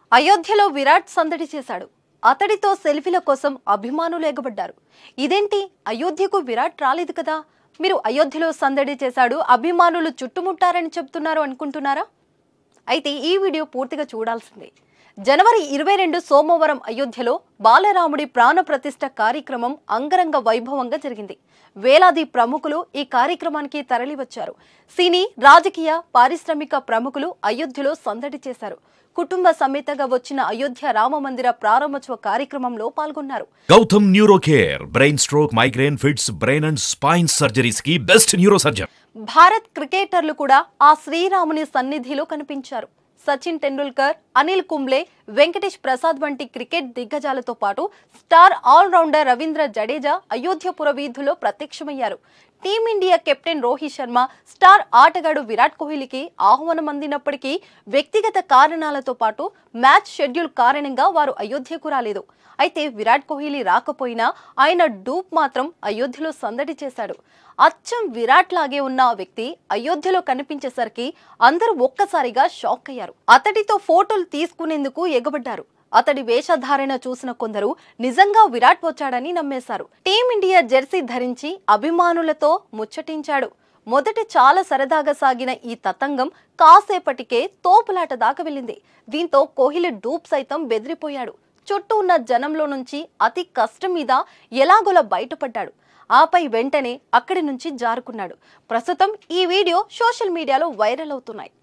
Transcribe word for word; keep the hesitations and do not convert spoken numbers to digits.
అయోధ్యలో విరాట్ సందడి చేశాడు. అతడితో సెల్ఫీల కోసం అభిమానులు ఎగబడ్డారు. ఇదేంటి, అయోధ్యకు విరాట్ రాలేదు కదా, మీరు అయోధ్యలో సందడి చేశాడు, అభిమానులు చుట్టుముట్టారని చెప్తున్నారు అనుకుంటున్నారా? అయితే ఈ వీడియో పూర్తిగా చూడాల్సిందే. జనవరి ఇరవై రెండు సోమవారం అయోధ్యలో బాలరాముడి ప్రాణ ప్రతిష్ఠ కార్యక్రమం అంగరంగ వైభవంగా జరిగింది. వేలాది ప్రముఖులు ఈ కార్యక్రమానికి తరలివచ్చారు. సినీ, రాజకీయ, పారిశ్రామిక ప్రముఖులు అయోధ్యలో సందడి చేశారు. కుటుంబ సమేతంగా వచ్చిన అయోధ్య రామ మందిర ప్రారంభోత్సవ కార్యక్రమంలో పాల్గొన్నారు. Gautam neuro care brain stroke, migraine, fits, brain and spine surgeries కి బెస్ట్ న్యూరో సర్జన్. భారత్ క్రికెటర్లు కూడా ఆ శ్రీరాముని సన్నిధిలో కనిపించారు. సచిన్ టెండూల్కర్, అనిల్ కుంబ్లే, వెంకటేష్ ప్రసాద్ వంటి క్రికెట్ దిగ్గజాలతో పాటు స్టార్ ఆల్రౌండర్ రవీంద్ర జడేజా అయోధ్యపుర వీధుల్లో ప్రత్యక్షమయ్యారు. Team India captain Rohit Sharma, star ఆటగాడు విరాట్ కోహ్లీకి ఆహ్వానం అందినప్పటికీ వ్యక్తిగత కారణాలతో పాటు మ్యాచ్ షెడ్యూల్ కారణంగా వారు అయోధ్యకు రాలేదు. అయితే విరాట్ కోహ్లీ రాకపోయినా ఆయన డూప్ మాత్రం అయోధ్యలో సందడి చేశాడు. అచ్చం విరాట్ లాగే ఉన్న ఆ వ్యక్తి అయోధ్యలో కనిపించేసరికి అందరూ ఒక్కసారిగా షాక్ అయ్యారు. అతడితో ఫోటోలు తీసుకునేందుకు ఎగబడ్డారు. అతడి వేషధారణ చూసిన కొందరు నిజంగా విరాట్ వచ్చాడని నమ్మేశారు. టీమిండియా జెర్సీ ధరించి అభిమానులతో ముచ్చటించాడు. మొదట చాలా సరదాగా సాగిన ఈ తతంగం కాసేపటికే తోపులాట దాకా వెళ్ళింది. దీంతో కోహ్లీ డూప్ సైతం బెదిరిపోయాడు. చుట్టూ ఉన్న జనంలో నుంచి అతి కష్టం మీద ఎలాగోలా బయటపడ్డాడు. ఆపై వెంటనే అక్కడి నుంచి జారుకున్నాడు. ప్రస్తుతం ఈ వీడియో సోషల్ మీడియాలో వైరల్ అవుతున్నాయి.